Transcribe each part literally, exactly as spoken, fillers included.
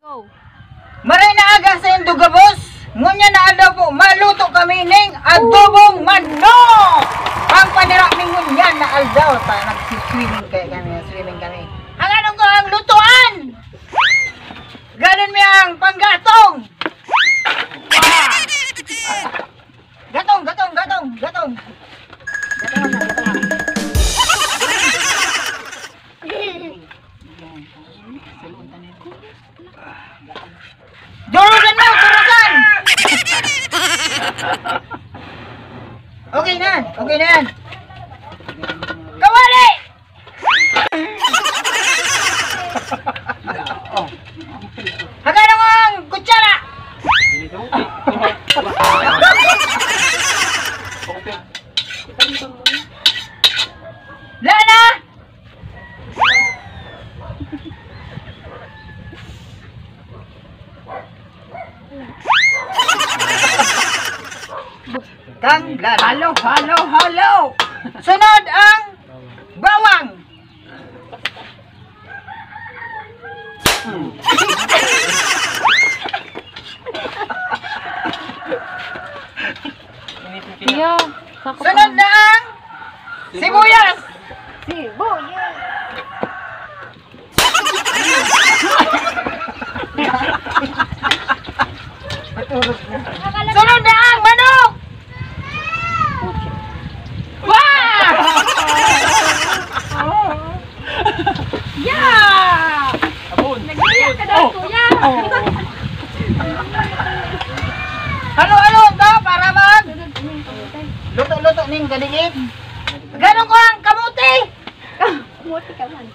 Oh. Maray na aga sa Induga boss. Ngunya na adaw po maluto kami ning adobong manok. Ang paniraming ngunya na aldaw ta nagsi-swimming kay kami, swimming kami. Ang anong ko ang lutuan? Ganon mi ang panggatong. Wow. Gatong, gatong, gatong, gatong. Gatong na, gatong. Durusan mo, durusan! Okay na, okay na yan. Kawali! Hagano mo ang kutsara! Lana! Kang lana. Halo, halo, halo! Sunod ang bawang! Hmm. Yo, Sunod na ang sibuyas! Sibuyas! Sunod na ang manok! Wow! Yeah! Nagbiyak ka daw, kuya! Halo-halo to para mag luto-luto ning gadigit. Ganon ko ang kamuti. Kamuti ka man.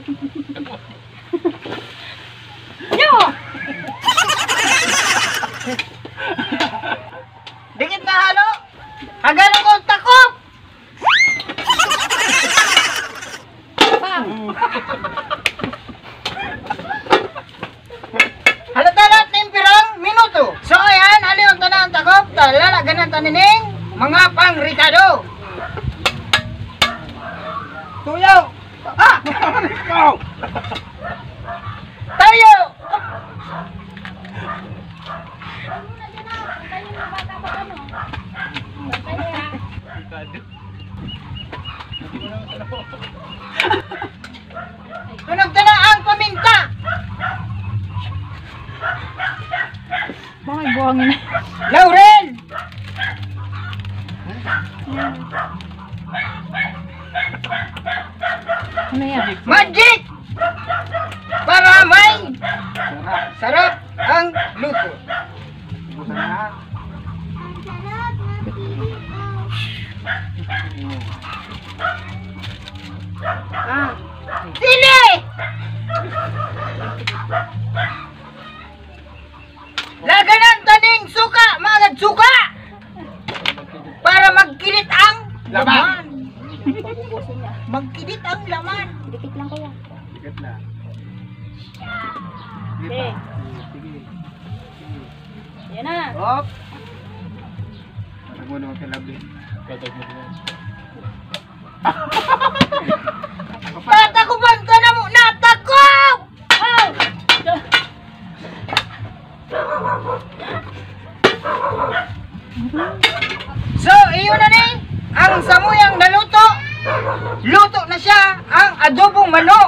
Yo! Dikit na halo. Haganon ko ang takop. Bang! Halata lahat ng pirang minuto. So ayan, haliyon to na ang takop. Lalaganan tanining mga pang-ricado. Tuyaw! Ah! Ikaw! Tayo! Tunog na ang paminta! Bakit buhangin na? Laurel! Ano yan? Magic! Para may sarap ang luto. Ah! Sili! Laganan taning suka, mga suka! Para magkilit ang laman. Magkilit ang laman. Dikit lang kuya. Dikit na. Sige. Yan na. Hop! Patag mo naman kay Labi. Patag mo naman. Tatakuban ka na mo! Natakop! Oh! So, iyon na ni ang samuyang naluto. Luto na siya ang adobong manok.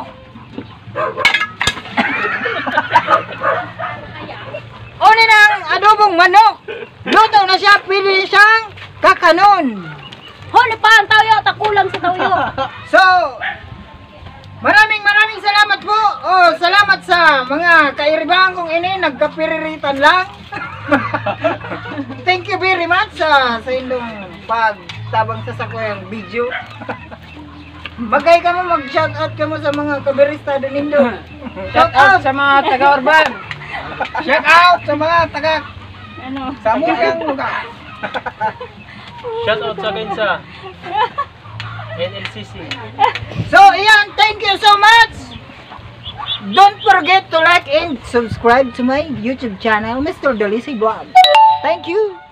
Una na ang adobong manok. Luto na siya, pili siyang kakanon. Huli pa ang tayo, takulang sa tayo. So, maraming maraming salamat po. Oh, salamat sa mga kairibahan kong ini, nagkapiriritan lang. Thank you very much sa sa inyong pagtabang sa sakoyang video. Magay ka mo, mag-shoutout ka mo sa mga kabirista din nindo. Shout out sa mga taga-urban. Shout out sa mga taga Ano? Samuyang lugar. Shout out sa akin sa N L C C. So, iyan, thank you so much. Don't forget to like and subscribe to my YouTube channel, Mister Dolisi Vlog. Thank you.